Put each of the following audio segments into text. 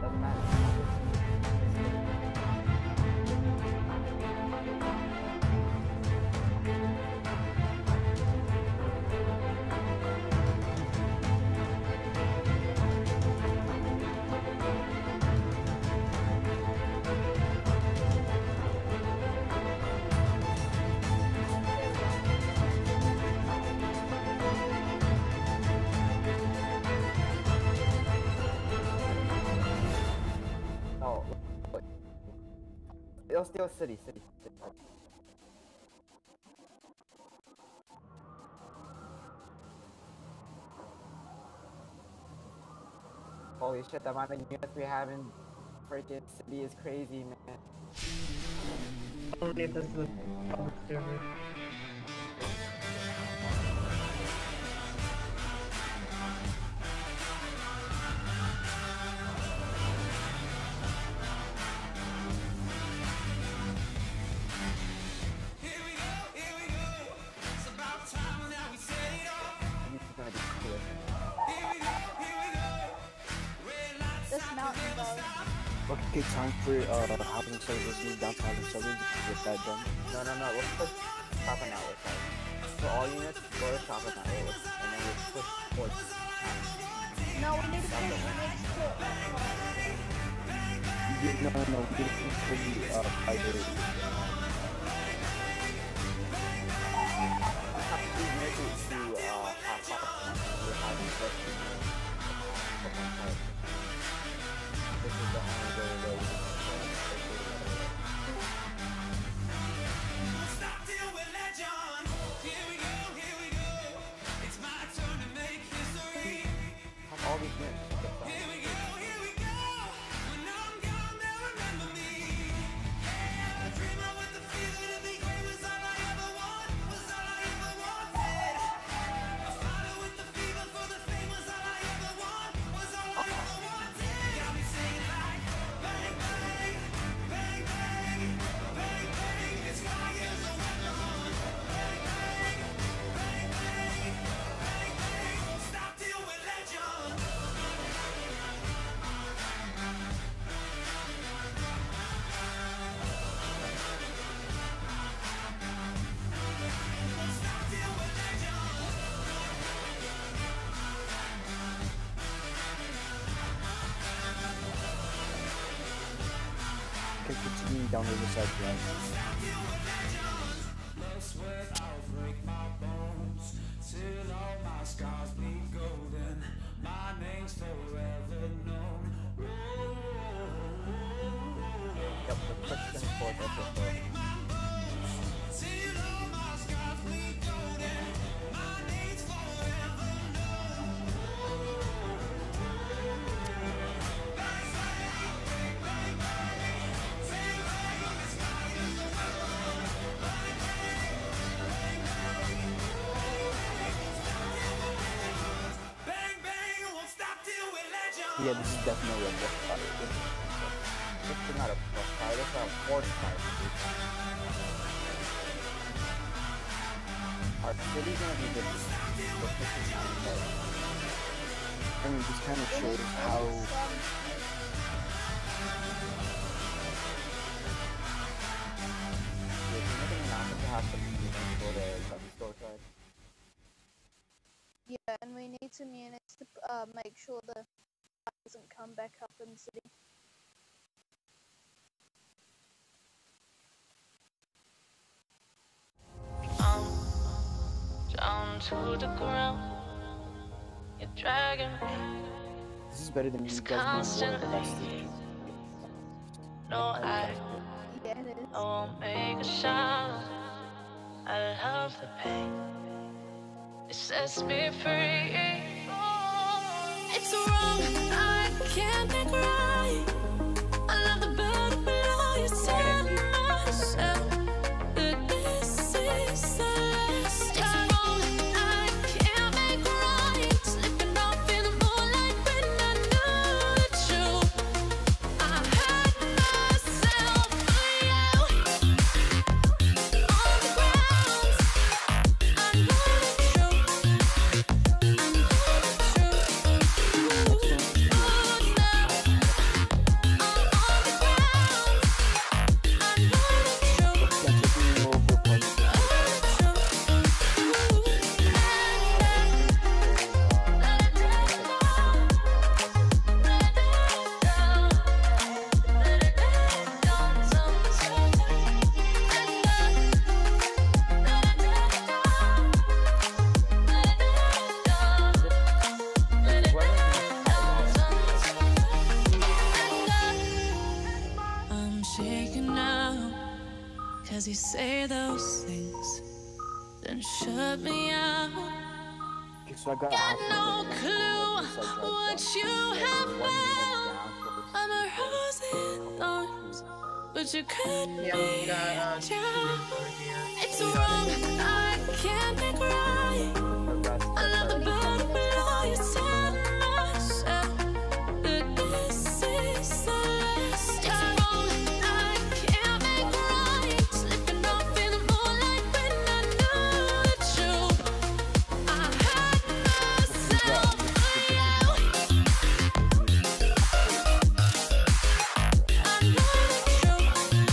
doesn't matter. Oh, look. It'll steal city. Holy shit, the amount of units we have in freaking city is crazy, man. Only does the public server. This mountain bug. Okay, time for housing service, move down to housing service, get that done. No, let's push shopping outlet side. So all units go to shopping outlet, and then we push towards town. No, we need to push. No, we need to push for the fighter. We have to make it to half this is the only way to go. Stop till we're legend. Here we go. It's my turn to make history. Have all these units. Here we go. When I'm gone, they'll remember me. Yeah, a dreamer with the feeling to be great was all I ever wanted. A fighter with the fever for the fame was all I ever wanted. Got me singing like bang bang, bang bang, bang bang. It's fire's a weapon. Bang bang, bang bang, bang bang. Won't stop till we're legend. Won't stop till we're legend. Okay, continue down the other side, guys. No sweat, I'll break my bones till all my scars bleed golden. My name's forever known. Yep, the push them towards overflow. Till all my scars bleed golden. My name's forever known. Bang, bang, bang, bang, bang. Bang, bang, the sky is the weapon. Bang, bang, bang, bang. Bang, bang, won't stop till we're legend. Yeah, this is definitely a boss fight. This is not a push fire, this is a force fire. Our city's gonna be good. I mean, this kind of shows how There's nothing not to have some units go to the store side. Yeah, and we need some units to make sure the fire doesn't come back up in the city. Down to the ground, you're dragging me. this is better than you It's guys being constantly- molested. No, Yeah, it is. I won't make a sound. I love the pain. It sets me free. It's wrong, I can't make right. I love the bird below you, tell myself that this is the last time. It's wrong, I can't make right. Slipping off in the moonlight when I knew the truth. I had myself for you. On the ground, I know the truth. I know the truth. Oh, no. Cause you say those things, then shut me out. Okay, so I got Got no clue what you have found. I'm a rose in thorns, but you cut me Yeah, we got down. here. It's wrong, I can't think right. I love the bottom below. You said myself that this is the last time. It's wrong, I can't make right. Slipping off in the moonlight when I knew the truth. I hurt myself for you. I know the truth.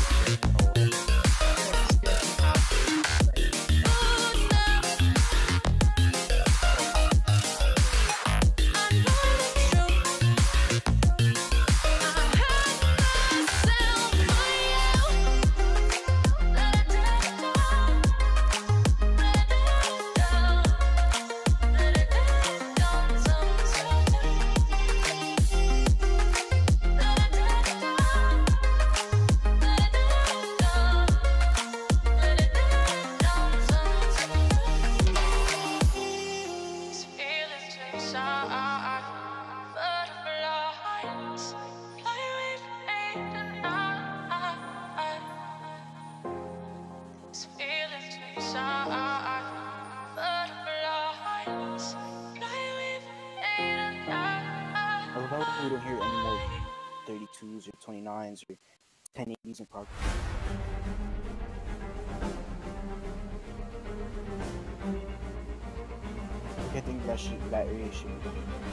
I love how we don't hear any more 32s or 29s or 1080s in progress. I think that area should be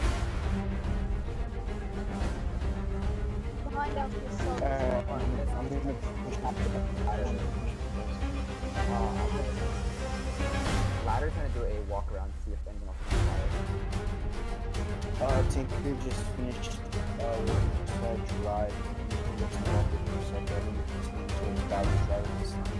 Behind us is so I'm gonna push up to the Ladder's gonna do a walk around to see if anything else is Tinker just finished with drive. Looks involved with himself. I think he's going to his battery drive this time.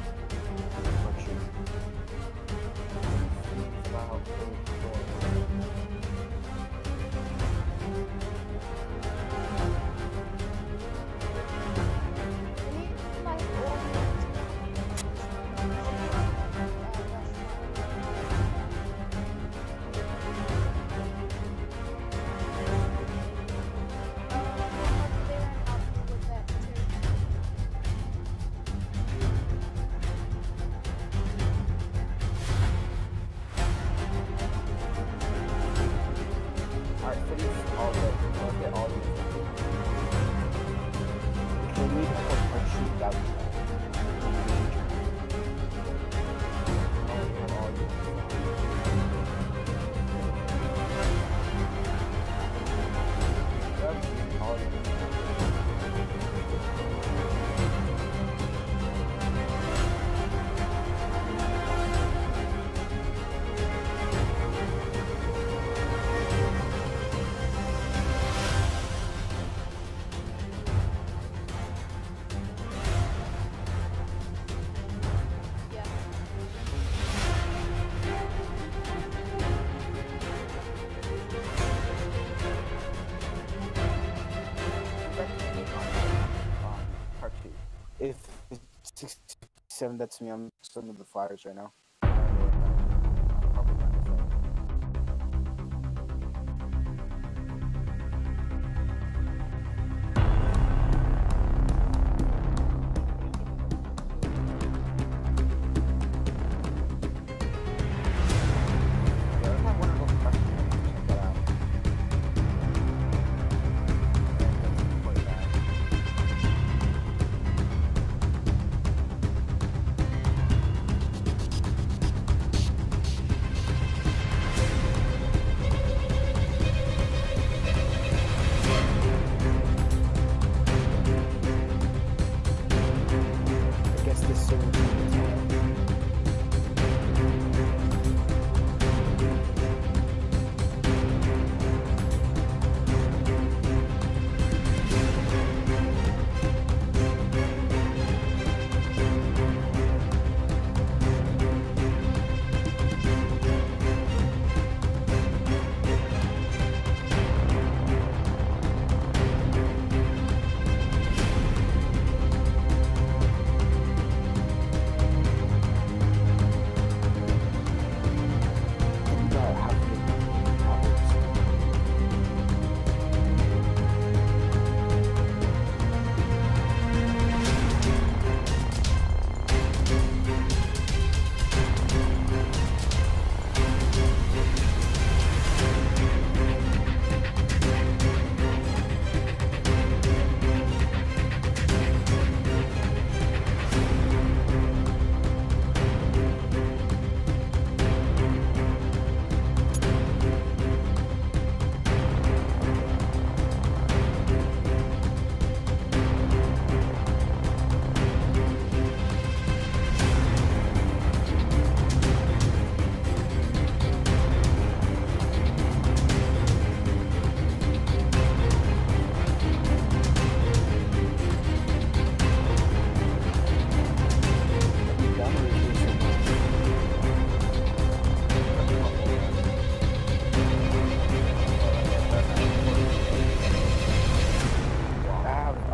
If it's 67, that's me. I'm still with the Flyers right now.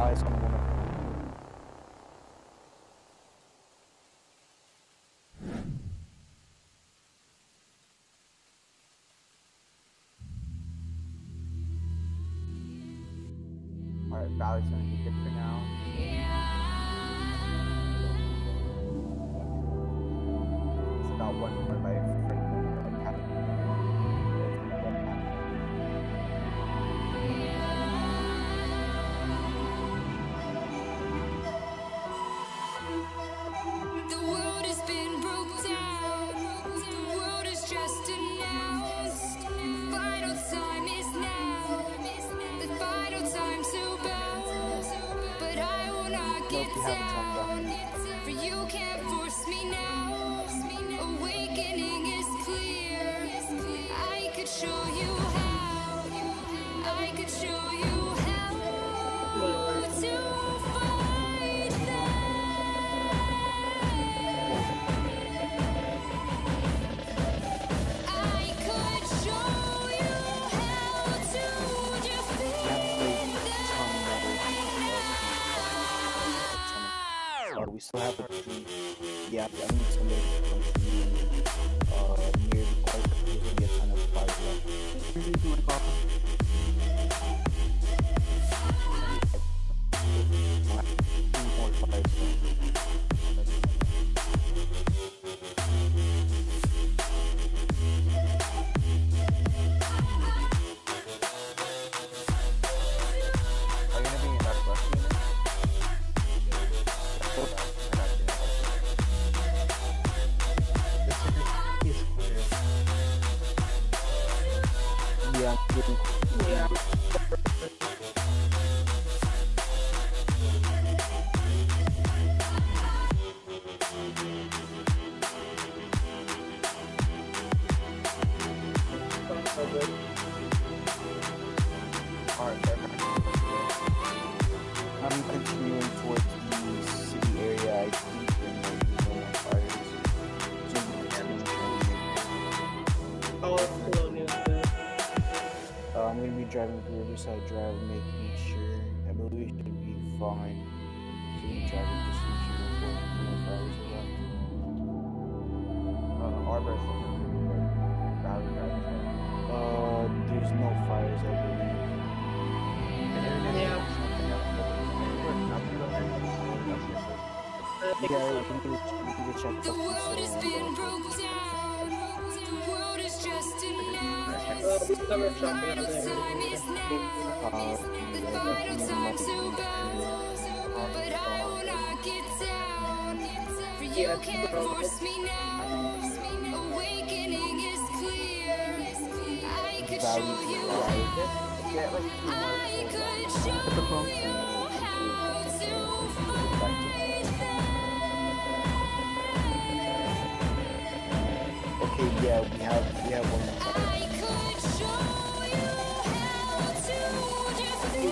eyes on one of them. Alright, Valley's gonna be good for now. It's about 1 more by The world has been broke down. The world is just announced. Final time is now. The final time to bounce. But I will not get down. For you can't force me now. Awakening is clear. I could show you how. I could show you how to fight them. I could show you how to defeat We still have a dream. Yeah, I need somebody to come to me near the park. There's gonna be a ton of fires left. More fires left. Are you gonna be in that bus unit? Yeah, I'm getting Alright, perfect. I'm continuing towards the city area. I think there might be no more fires. Oh, it's Colonial. I'm gonna be driving through Riverside Drive, making sure. I believe it should be fine. So we driving just reaching before no fires are left. Arbor is looking pretty good. Valley Drive is good. There's no fires, I believe. Yeah. Yeah, we need to check The world has been broke down. The world is just announced. Summer shopping Final out there. time is now. The final time to bounce. But I will not get down. For you can't force me now. Awakening is clear. I could show you how. Get like 2 more. I could show you how to fight them. Okay, yeah, we have one more fire. I could show you how to defeat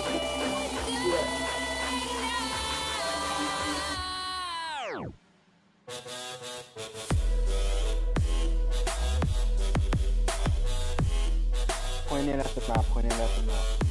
them now. Pointing at the map, pointing at the map.